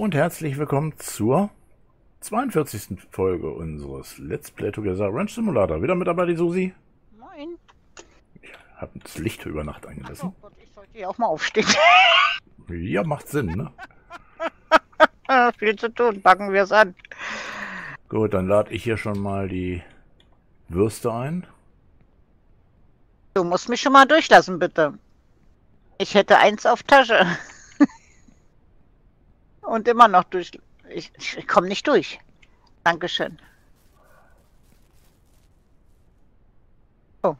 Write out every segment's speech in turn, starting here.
und herzlich willkommen zur 42. Folge unseres Let's Play Together Ranch Simulator. Wieder mit dabei die Susi. Moin. Ich habe das Licht über Nacht Oh angelassen. Gott, ich sollte hier auch mal aufstehen. Ja, macht Sinn, ne? Viel zu tun, packen wir es an. Gut, dann lade ich hier schon mal die Würste ein. Du musst mich schon mal durchlassen, bitte. Ich hätte eins auf Tasche. Und immer noch durch. Ich komme nicht durch. Dankeschön. Oh.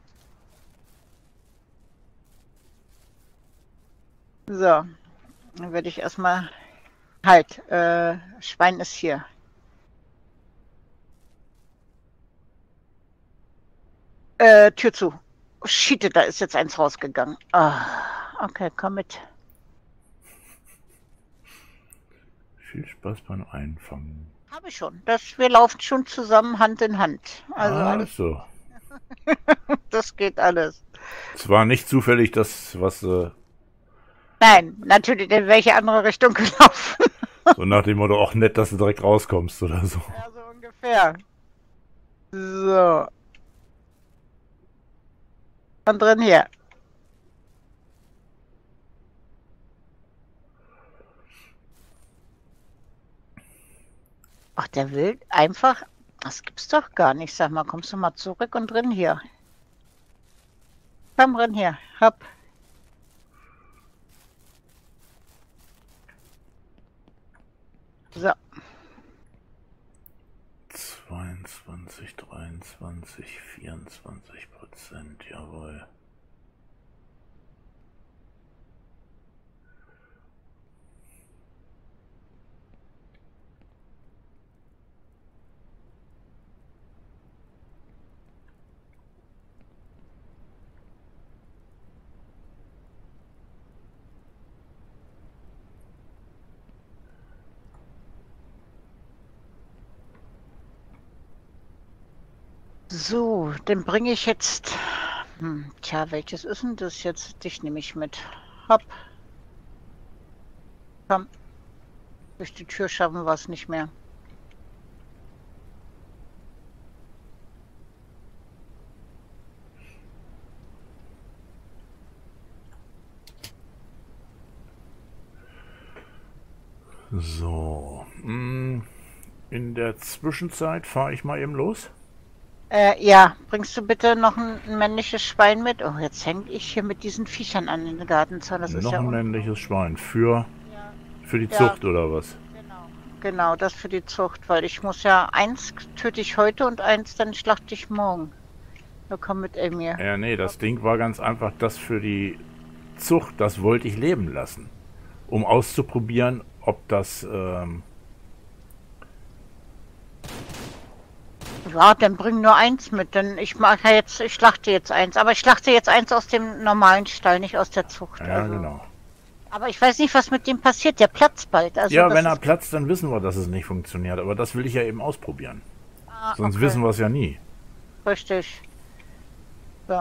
So. Dann werde ich erstmal. Halt, Schwein ist hier. Tür zu. Oh, shit, da ist jetzt eins rausgegangen. Ah, okay, komm mit. Viel Spaß beim Einfangen. Habe ich schon. Wir laufen schon zusammen Hand in Hand. Also alles, so. das geht alles. Es war nicht zufällig das, was Nein, natürlich in welche andere Richtung gelaufen. so nach dem Motto, auch nett, dass du direkt rauskommst oder so. Ja, so ungefähr. So. Von drin hier. Ach, der will einfach. Das gibt's doch gar nicht. Sag mal, kommst du mal zurück und drin hier. Komm drin hier. Hopp. So. 22, 23, 24%, jawohl. So, den bringe ich jetzt. Tja, welches ist denn das jetzt? Dich nehme ich mit. Hopp. Komm. Durch die Tür schaffen wir es nicht mehr. So. In der Zwischenzeit fahre ich mal eben los. Ja, bringst du bitte noch ein männliches Schwein mit? Oh, jetzt hänge ich hier mit diesen Viechern an den Gartenzaun. Das ist Noch ja ein männliches Schwein. Für die Ja. Zucht oder was? Genau, das für die Zucht, weil ich muss ja eins töte ich heute und eins dann schlachte ich morgen. Da komm mit Emir. Ja, nee, das Ding war ganz einfach das für die Zucht. Das wollte ich leben lassen. Um auszuprobieren, ob das... Ja, dann bring nur eins mit, denn ich schlachte jetzt eins. Aber ich schlachte jetzt eins aus dem normalen Stall, nicht aus der Zucht. Ja, also. genau. Aber ich weiß nicht, was mit dem passiert. Der platzt bald. Also Ja, das wenn er ist- platzt, dann wissen wir, dass es nicht funktioniert. Aber das will ich ja eben ausprobieren. Sonst okay. wissen wir es ja nie. Richtig. So.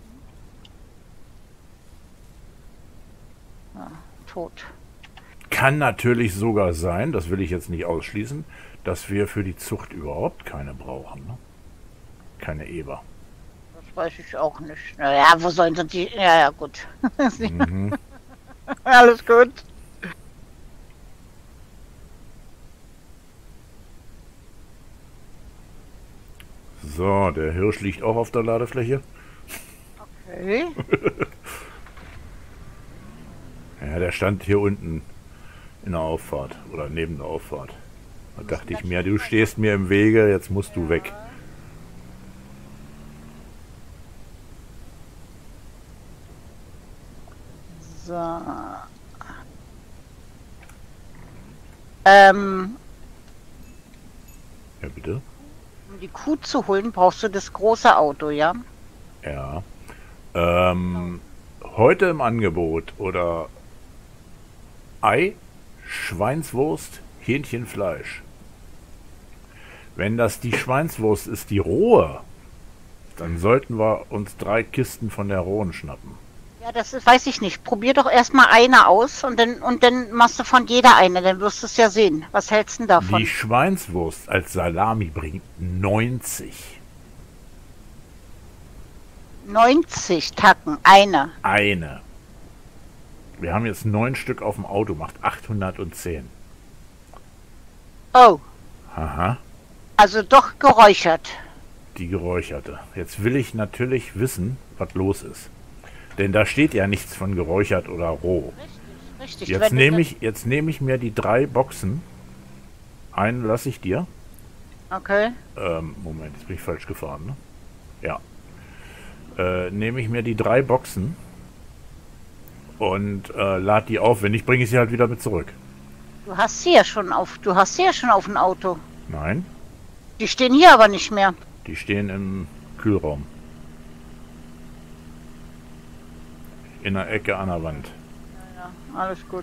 Ja, tot. Kann natürlich sogar sein, das will ich jetzt nicht ausschließen, dass wir für die Zucht überhaupt keine brauchen. Ne? Keine Eber. Das weiß ich auch nicht. Naja, wo sollen sie die... Ja, ja, gut. Mhm. Alles gut. So, der Hirsch liegt auch auf der Ladefläche. Okay. Ja, der stand hier unten in der Auffahrt oder neben der Auffahrt. Da dachte ich mir, du stehst mir im Wege, jetzt musst du weg. So. Ja, bitte? Um die Kuh zu holen, brauchst du das große Auto, ja? Ja. Heute im Angebot oder Ei, Schweinswurst, Hähnchenfleisch. Wenn das die Schweinswurst ist, die rohe, dann sollten wir uns 3 Kisten von der rohen schnappen. Ja, das ist, weiß ich nicht. Probier doch erstmal eine aus und dann machst du von jeder eine, dann wirst du es ja sehen. Was hältst du denn davon? Die Schweinswurst als Salami bringt 90. 90 Tacken, eine. Eine. Wir haben jetzt 9 Stück auf dem Auto, macht 810. Oh, Aha, also doch geräuchert. die geräucherte. Jetzt will ich natürlich wissen, was los ist. Denn da steht ja nichts von geräuchert oder roh. Richtig. Jetzt nehme ich mir die 3 Boxen. Einen lasse ich dir. Okay. Moment, jetzt bin ich falsch gefahren, ne? Ja. Nehme ich mir die 3 Boxen und lade die auf. Wenn nicht, bringe ich sie halt wieder mit zurück. Du hast sie ja schon auf dem Auto. Nein, Die stehen hier aber nicht mehr. die stehen im Kühlraum. In der Ecke an der Wand. Ja, alles gut.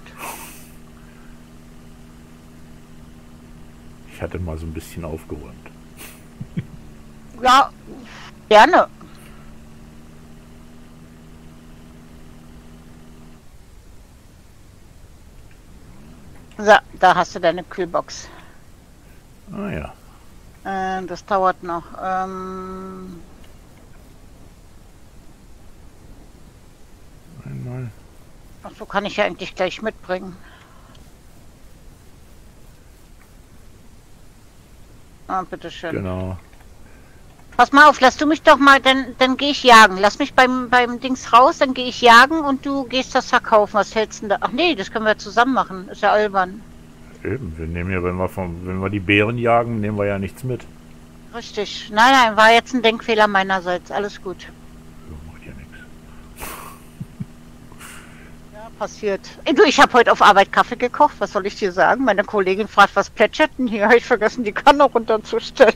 Ich hatte mal so ein bisschen aufgeräumt. Ja, gerne. So, da hast du deine Kühlbox. Ah ja. Das dauert noch. Einmal. Ach so, kann ich ja eigentlich gleich mitbringen. Ah, bitteschön. Genau. Pass mal auf, lass du mich doch mal, dann gehe ich jagen. Lass mich beim Dings raus, dann gehe ich jagen und du gehst das verkaufen. Was hältst du denn da? Ach nee, das können wir zusammen machen. Ist ja albern. Eben, wir nehmen ja, wenn wir die Bären jagen, nehmen wir ja nichts mit. Richtig. Nein, war jetzt ein Denkfehler meinerseits. Alles gut. So, macht ja nichts. Ja, passiert. Du, ich habe heute auf Arbeit Kaffee gekocht. Was soll ich dir sagen? Meine Kollegin fragt, was plätschert denn hier? Habe ich vergessen, die Kanne runterzustellen.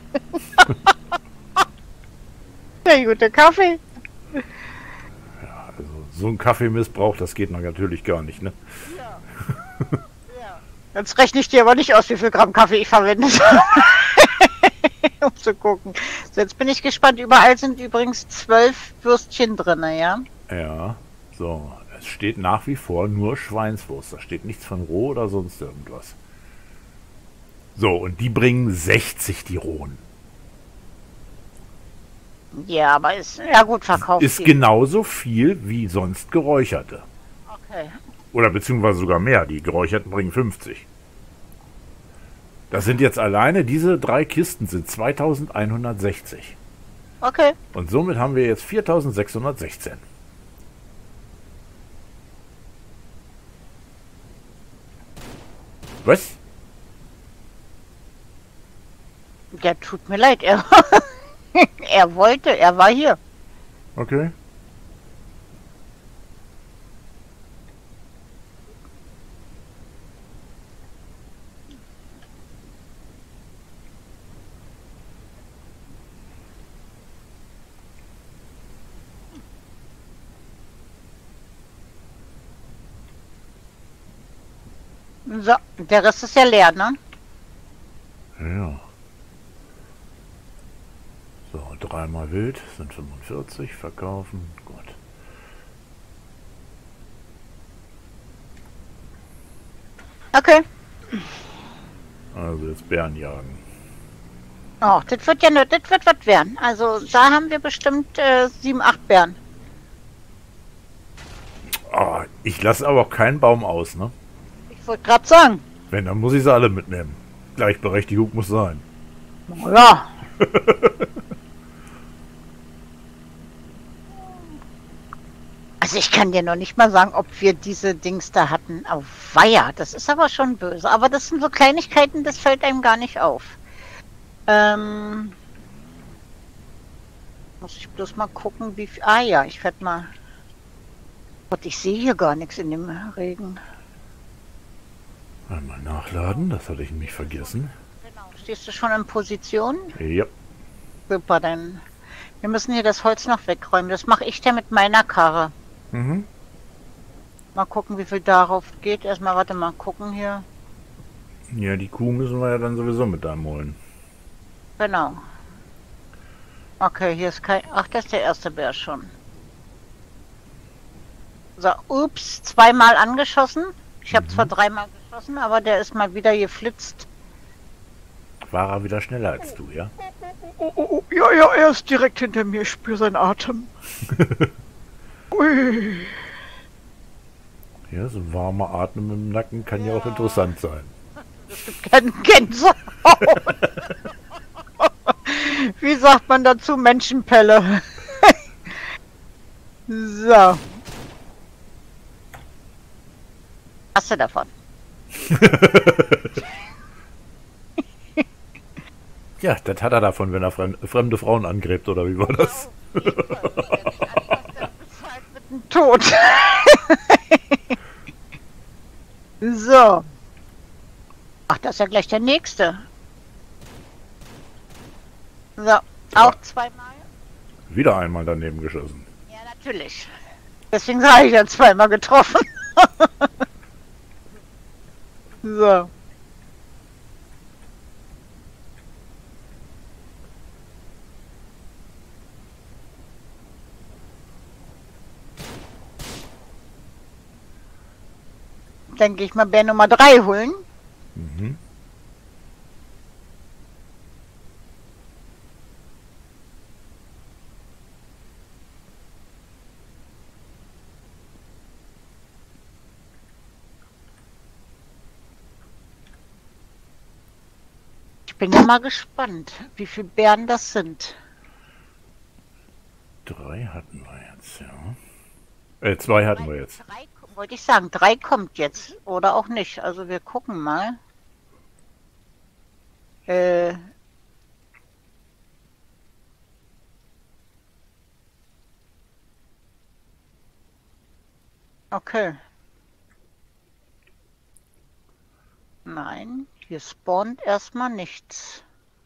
Der gute Kaffee. Ja, also so ein Kaffeemissbrauch, das geht natürlich gar nicht, ne? Ja. Ja. Jetzt rechne ich dir aber nicht aus, wie viel Gramm Kaffee ich verwende. Um zu gucken. So, jetzt bin ich gespannt. Überall sind übrigens 12 Würstchen drin, ja? Ja, so. Es steht nach wie vor nur Schweinswurst. Da steht nichts von roh oder sonst irgendwas. So, und die bringen 60, die rohen. Ja, aber ist, ja gut, verkauft. Ist genauso viel wie sonst geräucherte. Okay. Oder beziehungsweise sogar mehr. Die geräucherten bringen 50. Das sind jetzt alleine, diese 3 Kisten sind 2160. Okay. Und somit haben wir jetzt 4616. Was? Ja, tut mir leid. Er, er war hier. Okay. So, der Rest ist ja leer, ne? Ja. So, 3 mal wild sind 45. Verkaufen. Gut. Okay. Also jetzt Bären jagen. Oh, das wird ja nur, das wird was werden. Also da haben wir bestimmt 7, 8 Bären. Oh, ich lasse aber auch keinen Baum aus, ne? Ich wollte gerade sagen. Wenn, dann muss ich sie alle mitnehmen. Gleichberechtigung muss sein. Ja. Also ich kann dir noch nicht mal sagen, ob wir diese Dings da hatten. Auf Weiher, das ist aber schon böse. Aber das sind so Kleinigkeiten, das fällt einem gar nicht auf. Muss ich bloß mal gucken, wie viel... Ah ja, ich werde mal... Gott, ich sehe hier gar nichts in dem Regen. Einmal nachladen, das hatte ich nämlich vergessen. Genau. Stehst du schon in Position? Ja. Super, dann... Wir müssen hier das Holz noch wegräumen. Das mache ich ja mit meiner Karre. Mhm. Mal gucken, wie viel darauf geht. Erstmal, warte mal, gucken hier. Ja, die Kuh müssen wir ja dann sowieso mit einholen. Genau. Okay, hier ist kein... Ach, das ist der erste Bär schon. So, ups, zweimal angeschossen. Ich habe zwar dreimal geschossen, aber der ist mal wieder geflitzt. War er wieder schneller als du, ja? Oh, ja, ja, er ist direkt hinter mir. Ich spüre seinen Atem. Ui. Ja, so ein warmer Atmen im Nacken kann ja auch interessant sein. Es gibt keinen Gänsehaut. Wie sagt man dazu? Menschenpelle. So. Hast du davon? Ja, das hat er davon, wenn er fremde Frauen angräbt, oder wie war das? Tot. So. Ach, das ist ja gleich der nächste. So, auch zweimal. Wieder einmal daneben geschossen. Ja, natürlich. Deswegen habe ich ja zweimal getroffen. So. Denke ich mal, Bär Nummer 3 holen. Mhm. Ich bin ja mal gespannt, wie viele Bären das sind. 3 hatten wir jetzt, ja. 2 hatten wir jetzt. 3, wollte ich sagen, 3 kommt jetzt. Oder auch nicht. Also wir gucken mal. Okay. Nein, hier spawnt erstmal nichts.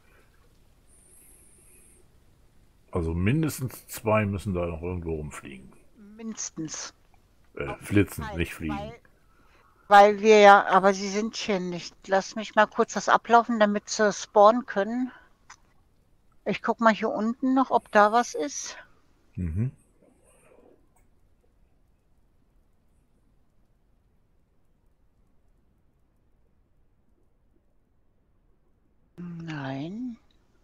Also mindestens 2 müssen da noch irgendwo rumfliegen. Mindestens. Flitzen, Fall, nicht fliegen. Weil wir ja, aber sie sind hier nicht. Lass mich mal kurz das ablaufen, damit sie spawnen können. Ich guck mal hier unten noch, ob da was ist. Mhm. Nein.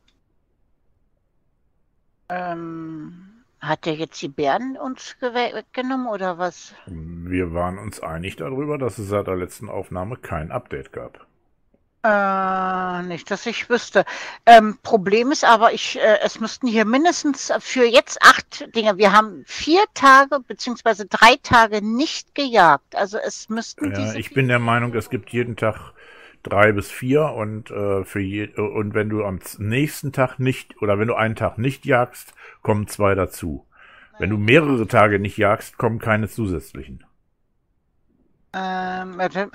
Hat der jetzt die Bären uns weggenommen oder was? Wir waren uns einig darüber, dass es seit der letzten Aufnahme kein Update gab. Nicht, dass ich wüsste. Problem ist aber, es müssten hier mindestens für jetzt 8 Dinge. Wir haben 4 Tage bzw. 3 Tage nicht gejagt. Also es müssten Ich bin der Meinung, es gibt jeden Tag 3 bis 4 und und wenn du am nächsten Tag nicht oder wenn du einen Tag nicht jagst, kommen 2 dazu. Wenn du mehrere Tage nicht jagst, kommen keine zusätzlichen. Entschuldigung.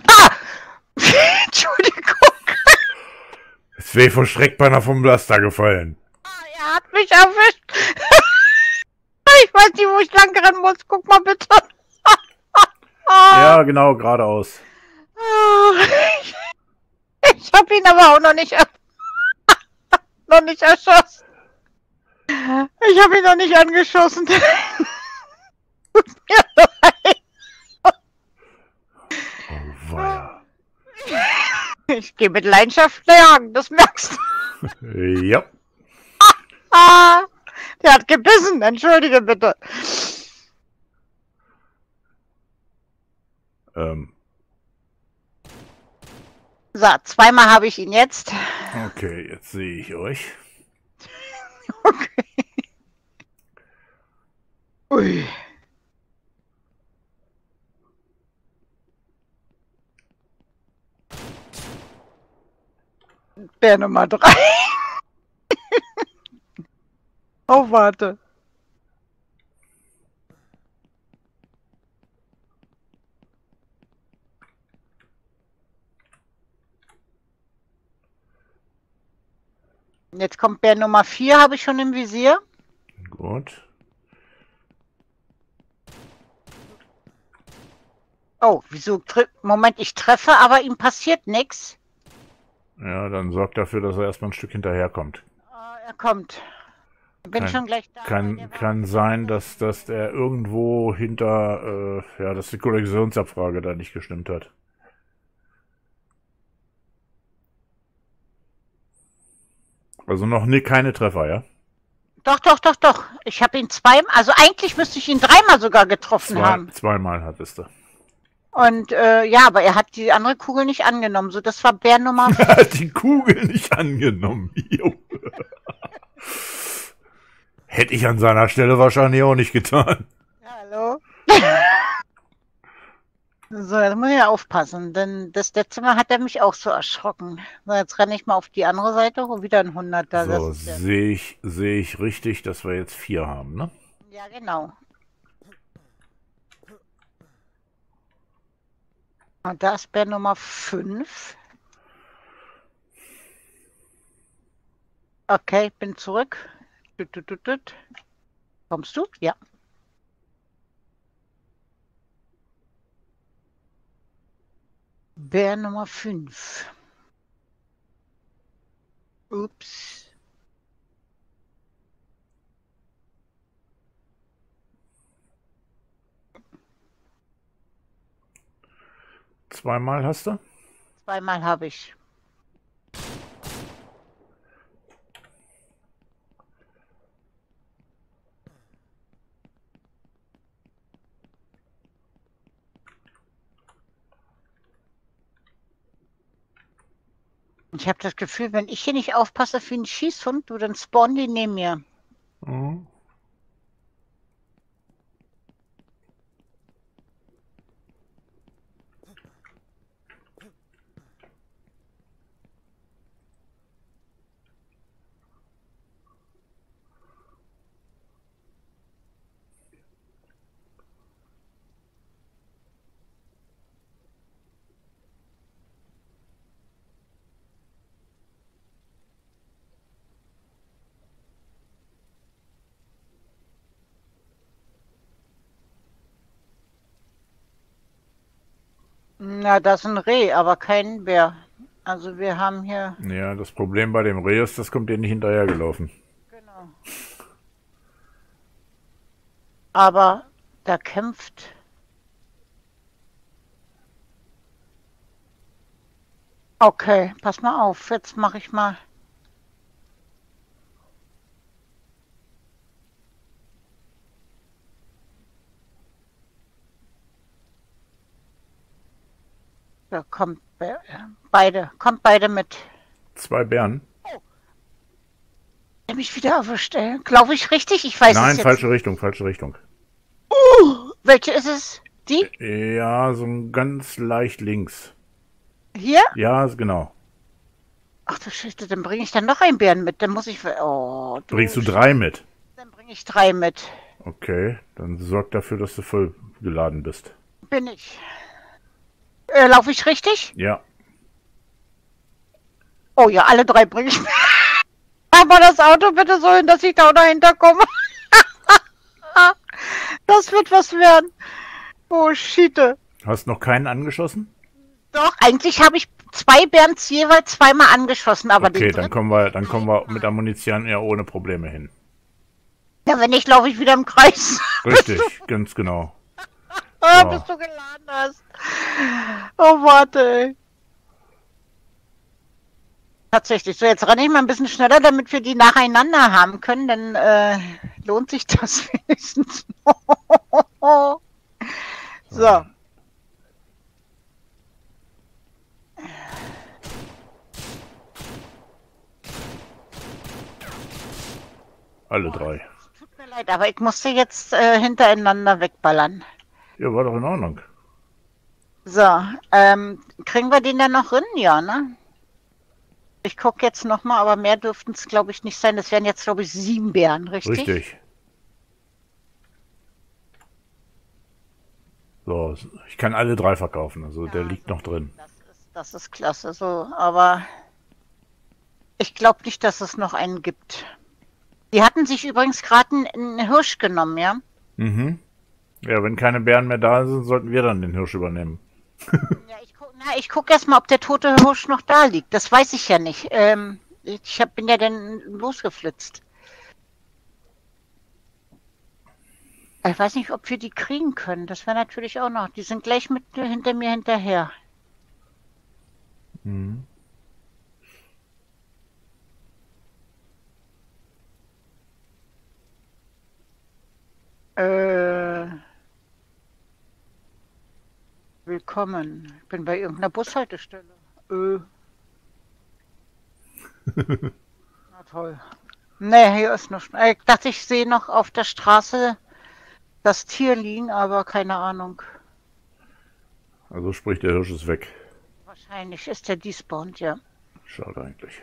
Es wäre vor Schreck beinahe vom Laster gefallen. Er hat mich erwischt. Ich weiß nicht, wo ich lang rennen muss. Guck mal bitte. Ja, genau, geradeaus. Ich habe ihn aber auch noch nicht erschossen. Ich habe ihn noch nicht angeschossen. Tut mir leid. Oh, weia. Ich gehe mit Leidenschaft jagen, das merkst du. Ja. Der hat gebissen, entschuldige bitte. So, zweimal habe ich ihn jetzt. Okay, jetzt sehe ich euch. Okay. Ui. Bär Nummer 3. Oh, warte. Jetzt kommt Bär Nummer 4, habe ich schon im Visier. Gut. Oh, wieso? Moment, ich treffe, aber ihm passiert nichts. Ja, dann sorgt dafür, dass er erstmal ein Stück hinterherkommt. Er kommt. Bin schon gleich da. Kann sein, dass der irgendwo hinter, ja, dass die Kollisionsabfrage da nicht gestimmt hat. Also noch keine Treffer, ja? Doch. Ich habe ihn zweimal, also eigentlich müsste ich ihn dreimal sogar getroffen haben. Zweimal hattest du. Und ja, aber er hat die andere Kugel nicht angenommen. So, das war Bär Nummer. Er hat die Kugel nicht angenommen. Jo. Hätte ich an seiner Stelle wahrscheinlich auch nicht getan. Hallo? So, jetzt muss ich ja aufpassen, denn das letzte Mal hat er mich auch so erschrocken. So, jetzt renne ich mal auf die andere Seite, wo wieder ein 100er. So, sehe ich richtig, dass wir jetzt 4 haben, ne? Ja, genau. Und da ist Bär Nummer 5. Okay, bin zurück. Kommst du? Ja. Bär Nummer 5. Ups. Zweimal hast du? Zweimal habe ich. Ich habe das Gefühl, wenn ich hier nicht aufpasse wie ein Schießhund, du, dann spawnen die neben mir. Mhm. Na, das ist ein Reh, aber kein Bär. Also wir haben hier... Ja, das Problem bei dem Reh ist, das kommt dir nicht hinterhergelaufen. Genau. Aber da kämpft... Okay, pass mal auf. Jetzt mache ich mal... Da kommt kommt beide mit. 2 Bären? Der mich wieder erwischt, ey. Glaube ich richtig? Ich weiß Nein, es jetzt. falsche Richtung, falsche Richtung. Welche ist es? Die? Ja, so ganz leicht links. Hier? Ja, genau. Ach du Scheiße, dann bringe ich dann noch einen Bären mit. Dann muss ich... Oh, Bringst du 3 mit? Dann bringe ich 3 mit. Okay, dann sorg dafür, dass du voll geladen bist. Bin ich. Laufe ich richtig? Ja. Oh ja, alle 3 bringe ich mit. Mach mal das Auto bitte so hin, dass ich da auch dahinter komme. Das wird was werden. Oh, Schiete. Hast noch keinen angeschossen? Doch, eigentlich habe ich 2 Bären jeweils zweimal angeschossen, aber Okay, den dann kommen wir mit der Munition ja ohne Probleme hin. Ja, wenn nicht, laufe ich wieder im Kreis. Richtig, ganz genau. So. Bis du geladen hast. Oh, warte, ey. Tatsächlich. So, jetzt renne ich mal ein bisschen schneller, damit wir die nacheinander haben können. Dann lohnt sich das wenigstens. So. Alle 3. Tut mir leid, aber ich musste jetzt hintereinander wegballern. Ja, war doch in Ordnung. So, kriegen wir den dann noch rein? Ja, ne? Ich gucke jetzt nochmal, aber mehr dürften es, glaube ich, nicht sein. Das wären jetzt, glaube ich, 7 Bären, richtig? Richtig. So, ich kann alle 3 verkaufen, also ja, der liegt noch drin. Das ist klasse, so, aber ich glaube nicht, dass es noch einen gibt. Die hatten sich übrigens gerade einen Hirsch genommen, ja? Mhm. Ja, wenn keine Bären mehr da sind, sollten wir dann den Hirsch übernehmen. Ja, ich guck erst mal, ob der tote Hirsch noch da liegt. Das weiß ich ja nicht. Bin ja dann losgeflitzt. Ich weiß nicht, ob wir die kriegen können. Das wäre natürlich auch noch. Die sind gleich mit hinter mir hinterher. Mhm. Äh, willkommen. Ich bin bei irgendeiner Bushaltestelle. Na toll. Nee, hier ist noch. Ich dachte, ich sehe noch auf der Straße das Tier liegen, aber keine Ahnung. Also sprich, der Hirsch ist weg. Wahrscheinlich ist der despawned, ja. Schade eigentlich.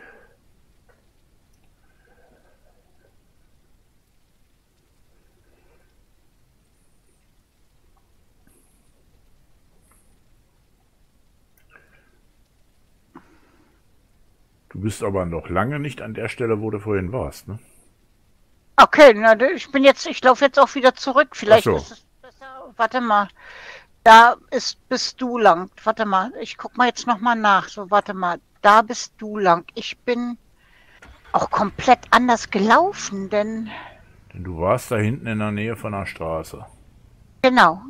Du bist aber noch lange nicht an der Stelle, wo du vorhin warst, ne? Okay, na, ich laufe jetzt auch wieder zurück. Vielleicht Ach so. ist es besser. Warte mal. Da bist du lang. Warte mal, ich guck mal jetzt nochmal nach. So, warte mal. Da bist du lang. Ich bin auch komplett anders gelaufen, denn Denn du warst da hinten in der Nähe von der Straße. genau.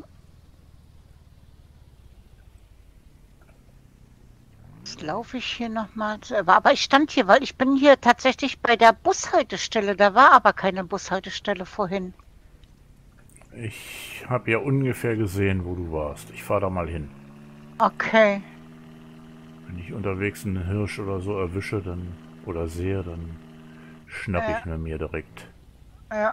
Jetzt laufe ich hier nochmal. Aber ich stand hier, weil ich bin hier tatsächlich bei der Bushaltestelle. Da war aber keine Bushaltestelle vorhin. Ich habe ja ungefähr gesehen, wo du warst. Ich fahre da mal hin. Okay. Wenn ich unterwegs einen Hirsch oder so erwische, dann oder sehe, dann schnapp ich mir direkt. Ja.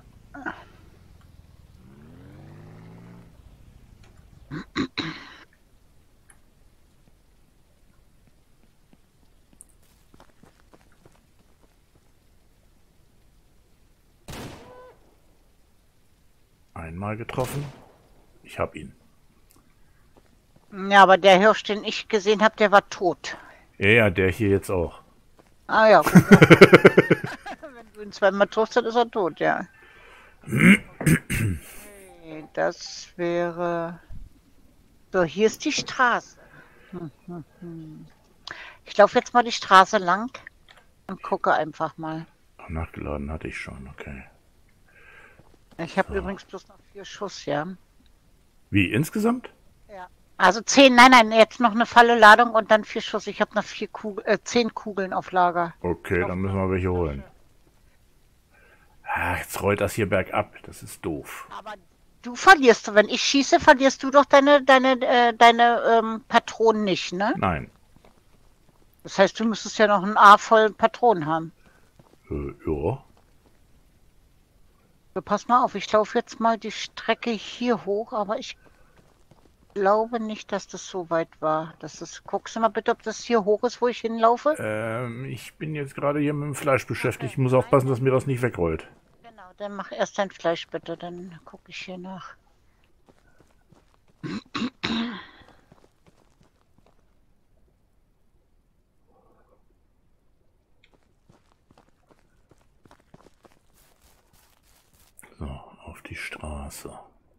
Einmal getroffen. Ich hab ihn. Ja, aber der Hirsch, den ich gesehen habe, der war tot. Ja, ja, der hier jetzt auch. Ah ja, gut. Wenn du ihn zweimal triffst, dann ist er tot, ja. Okay, das wäre. So, hier ist die Straße. Ich laufe jetzt mal die Straße lang und gucke einfach mal. Nachgeladen hatte ich schon, okay. Ich habe übrigens bloß noch 4 Schuss, ja. Wie, insgesamt? Ja. Also 10, nein, jetzt noch eine volle Ladung und dann 4 Schuss. Ich habe noch 10 Kugeln auf Lager. Okay, dann müssen wir welche holen. Ah, jetzt rollt das hier bergab. Das ist doof. Aber du verlierst, wenn ich schieße, verlierst du doch deine Patronen nicht, ne? Nein. Das heißt, du müsstest ja noch einen A voll Patronen haben. Ja. So, pass mal auf, ich laufe jetzt mal die Strecke hier hoch, aber ich glaube nicht, dass das so weit war. Guckst du mal bitte, ob das hier hoch ist, wo ich hinlaufe? Ich bin jetzt gerade hier mit dem Fleisch beschäftigt. Ich muss aufpassen, dass mir das nicht wegrollt. Genau, dann mach erst dein Fleisch bitte, dann gucke ich hier nach. So, auf die Straße.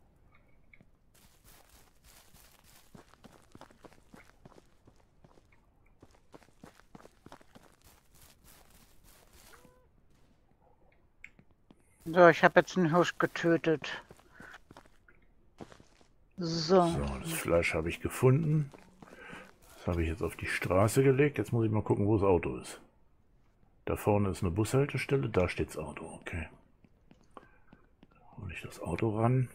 So, ich habe jetzt einen Hirsch getötet. So. So, das Fleisch habe ich gefunden. Das habe ich jetzt auf die Straße gelegt. Jetzt muss ich mal gucken, wo das Auto ist. Da vorne ist eine Bushaltestelle, da steht das Auto. Okay. Hole ich das Auto ran.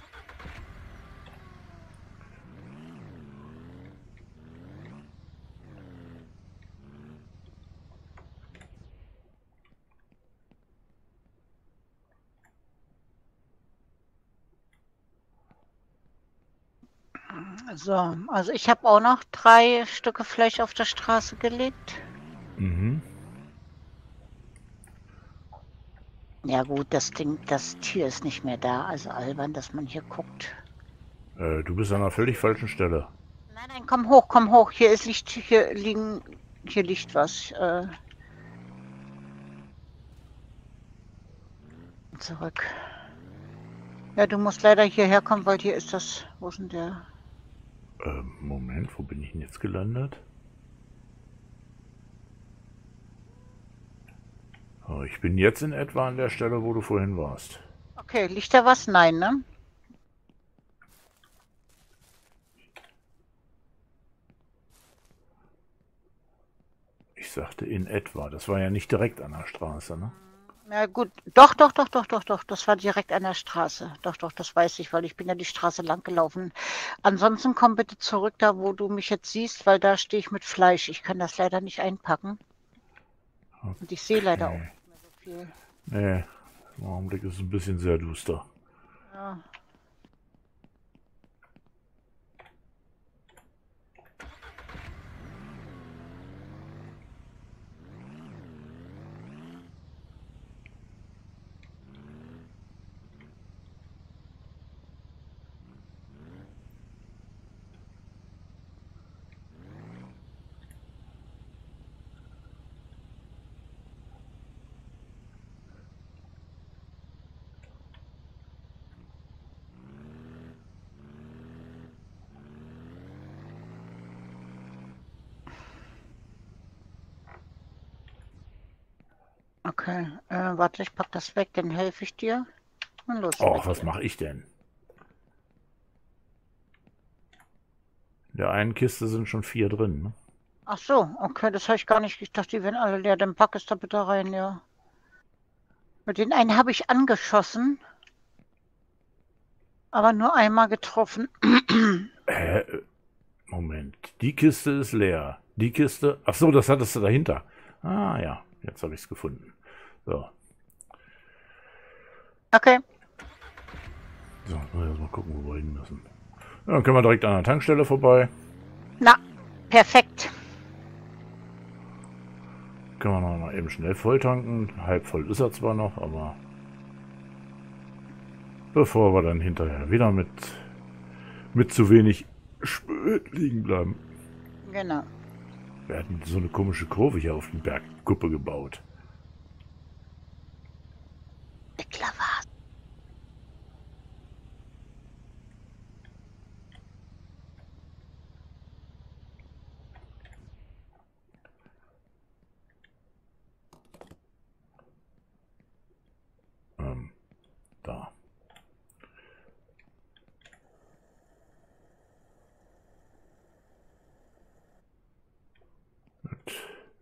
So, also ich habe auch noch 3 Stücke Fleisch auf der Straße gelegt. Mhm. Ja gut, das Tier ist nicht mehr da, also albern, dass man hier guckt. Du bist an einer völlig falschen Stelle. Nein, komm hoch, komm hoch. Hier liegt was. Zurück. Ja, du musst leider hierher kommen, weil hier ist das. Wo ist denn der? Moment, wo bin ich denn jetzt gelandet? Oh, ich bin jetzt in etwa an der Stelle, wo du vorhin warst. Okay, liegt da was? Nein, ne? sagte in etwa. Das war ja nicht direkt an der Straße, ne? Na gut, doch, doch, doch, doch, doch, doch. Das war direkt an der Straße. Doch, doch, das weiß ich, weil ich bin ja die Straße lang gelaufen. Ansonsten komm bitte zurück da, wo du mich jetzt siehst, weil da stehe ich mit Fleisch. Ich kann das leider nicht einpacken. Und ich sehe leider auch nicht mehr so viel. Nee, im Augenblick ist es ein bisschen sehr duster. Ja. Okay, warte, ich pack das weg, dann helfe ich dir. Und los Och, mit was dir. mache ich denn? In der einen Kiste sind schon 4 drin, ne? Ach so, okay, das habe ich gar nicht. Ich dachte, die wären alle leer. Dann pack es da bitte rein, ja. Mit den einen habe ich angeschossen, aber nur einmal getroffen. Moment, die Kiste ist leer. Die Kiste... Ach so, das hattest du dahinter. Ah ja, jetzt habe ich es gefunden. So. Okay. So, mal gucken, wo wir hin müssen. Ja, dann können wir direkt an der Tankstelle vorbei. Na, perfekt. Können wir noch mal eben schnell voll tanken. Halb voll ist er zwar noch, aber... Bevor wir dann hinterher wieder mit zu wenig Sprit liegen bleiben. Genau. Wir hatten so eine komische Kurve hier auf den Bergkuppe gebaut. Clever. Da. Gut.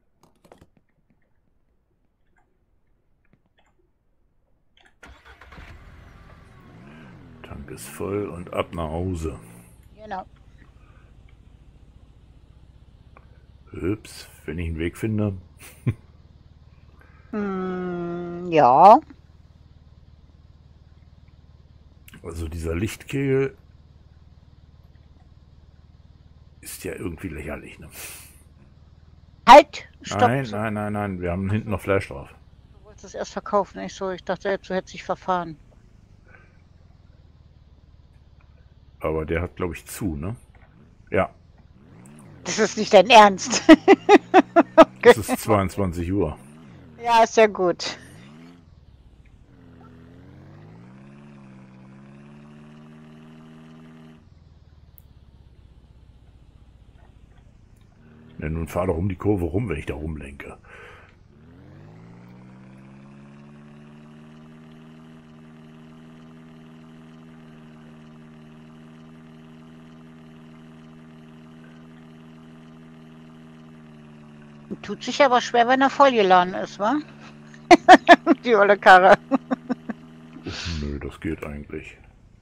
Tank ist voll und ab nach Hause. Genau. Ups, wenn ich einen Weg finde. Ja. Also dieser Lichtkegel ist ja irgendwie lächerlich, ne? Halt! Stopp! Nein, nein, nein, nein, wir haben hinten noch Fleisch drauf. Du wolltest es erst verkaufen, nicht so. Ich dachte, du hättest dich verfahren. Aber der hat, glaube ich, zu, ne? Ja, Das ist nicht dein Ernst. es ist 22 Uhr. Ja, ist ja gut. Ja, nun fahr doch um die Kurve rum, wenn ich da rumlenke. Tut sich aber schwer, wenn er vollgeladen ist, wa? Die olle Karre. Nö, das geht eigentlich.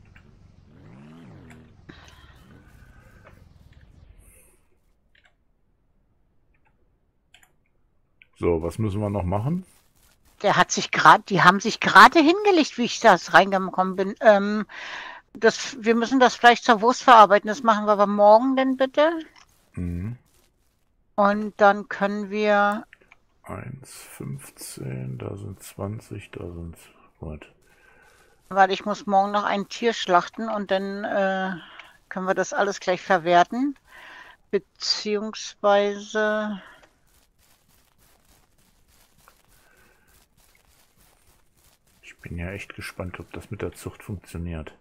So, was müssen wir noch machen? Der hat sich gerade, die haben sich gerade hingelegt, wie ich das reingekommen bin. Wir müssen das Fleisch zur Wurst verarbeiten. Das machen wir aber morgen denn bitte. Mhm. Und dann können wir. 1,15, da sind 20, da sind... Gut. Weil ich muss morgen noch ein Tier schlachten und dann können wir das alles gleich verwerten. Beziehungsweise. Ich bin ja echt gespannt, ob das mit der Zucht funktioniert.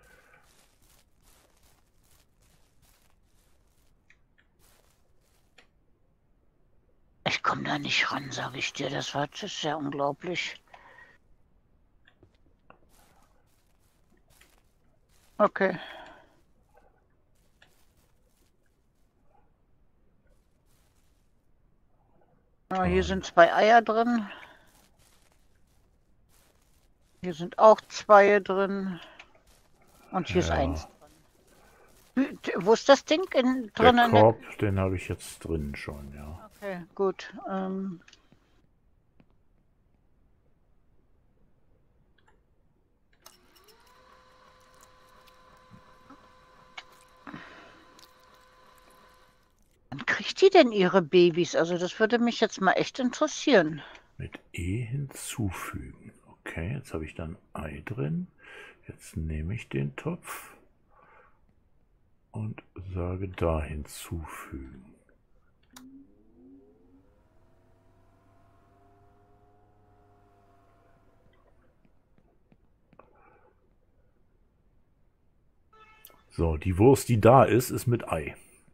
Ich komme da nicht ran, sage ich dir. Das ist ja unglaublich. Okay. Ah, hier sind 2 Eier drin. Hier sind auch 2 drin. Und hier ist Ja, 1 drin. Wo ist das Ding der drin? Korb, den habe ich jetzt drin schon, ja. Okay, gut. Wann kriegt die denn ihre Babys? Also das würde mich jetzt mal echt interessieren. Mit E hinzufügen. Okay, jetzt habe ich dann Ei drin. Jetzt nehme ich den Topf und sage da hinzufügen. So, die Wurst, die da ist, ist mit Ei.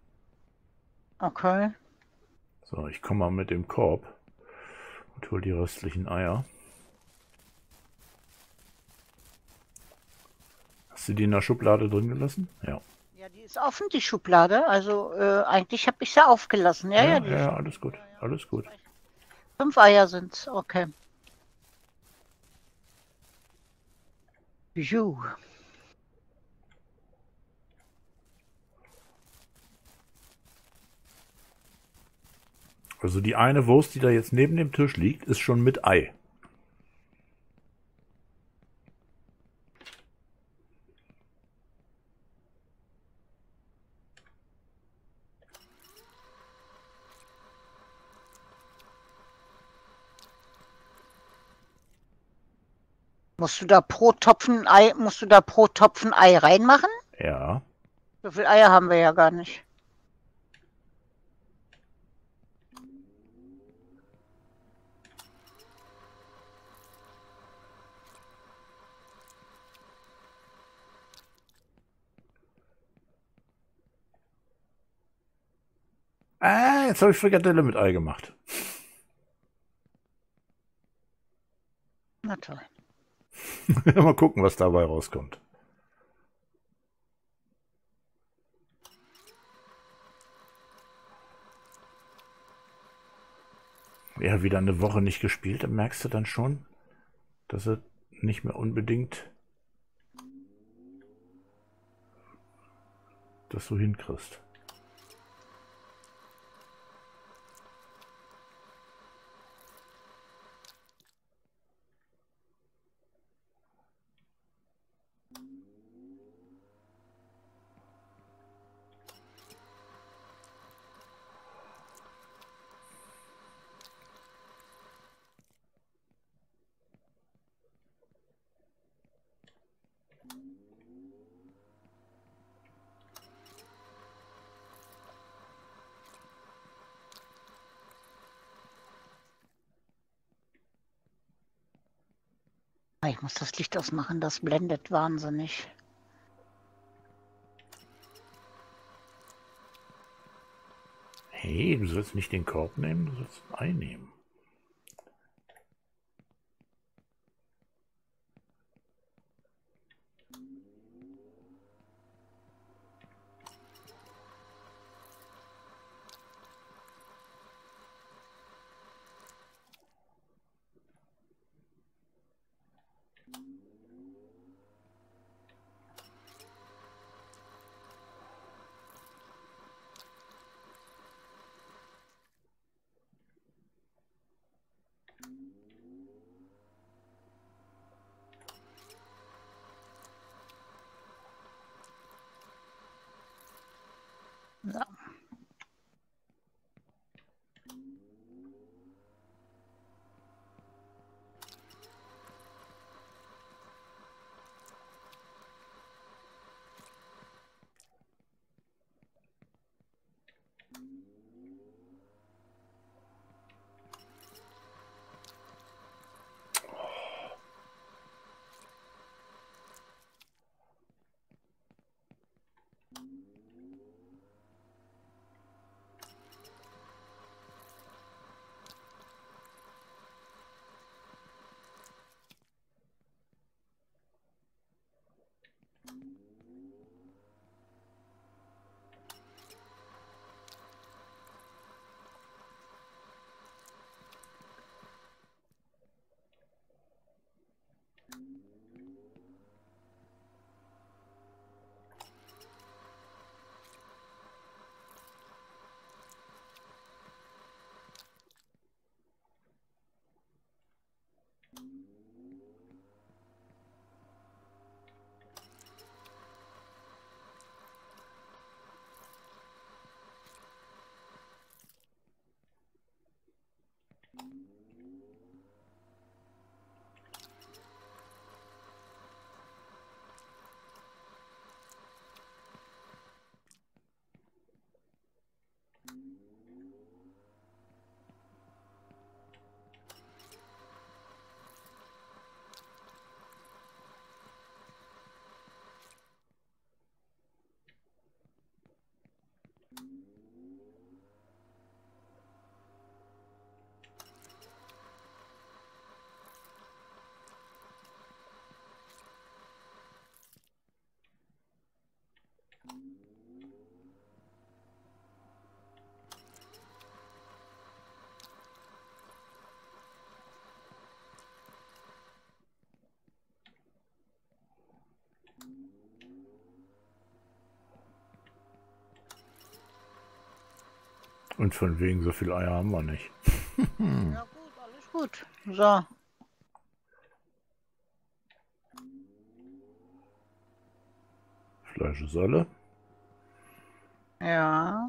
Okay. So, ich komme mal mit dem Korb und hole die restlichen Eier. Hast du die in der Schublade drin gelassen? Ja. Ja, die ist offen, die Schublade. Also eigentlich habe ich sie aufgelassen. Ja, ja, die ist offen. Alles gut, alles gut. 5 Eier sind's. Okay. Juhu. Also die eine Wurst, die da jetzt neben dem Tisch liegt, ist schon mit Ei. Musst du da pro Topfen Ei reinmachen? Ja. So viel Eier haben wir ja gar nicht. Jetzt habe ich Frikadelle mit Ei gemacht. Na toll. Mal gucken, was dabei rauskommt. Ja, wieder eine Woche nicht gespielt, dann merkst du dann schon, dass er nicht mehr unbedingt das so hinkriegst. Ich muss das Licht ausmachen, das blendet wahnsinnig. Hey, du sollst nicht den Korb nehmen, du sollst ein Ei nehmen. Und von wegen so viele Eier haben wir nicht. Ja gut, alles gut. So. Fleisch ist alle. Ja.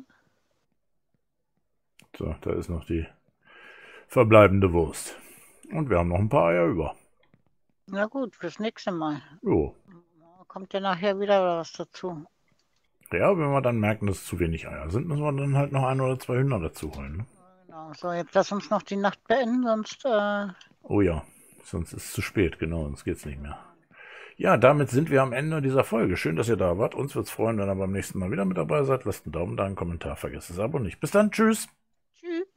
So, da ist noch die verbleibende Wurst. Und wir haben noch ein paar Eier über. Na gut, fürs nächste Mal. Jo. Kommt ja nachher wieder oder was dazu? Ja, wenn wir dann merken, dass es zu wenig Eier sind, müssen wir dann halt noch 1 oder 2 Hühner dazu holen. Ne? Genau. So, jetzt lass uns noch die Nacht beenden, sonst Oh ja, sonst ist es zu spät, genau, sonst geht's nicht mehr. Ja, damit sind wir am Ende dieser Folge. Schön, dass ihr da wart. Uns wird's freuen, wenn ihr beim nächsten Mal wieder mit dabei seid. Lasst einen Daumen da, einen Kommentar, vergesst das Abo nicht. Bis dann, tschüss. tschüss.